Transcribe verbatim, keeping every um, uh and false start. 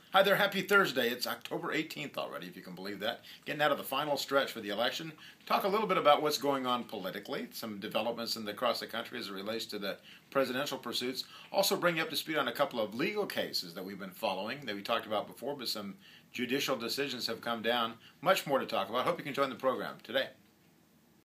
Hi there, happy Thursday. It's October eighteenth already, if you can believe that. Getting out of the final stretch for the election. Talk a little bit about what's going on politically, some developments in the, across the country as it relates to the presidential pursuits. Also bring you up to speed on a couple of legal cases that we've been following that we talked about before, but some judicial decisions have come down. Much more to talk about. Hope you can join the program today.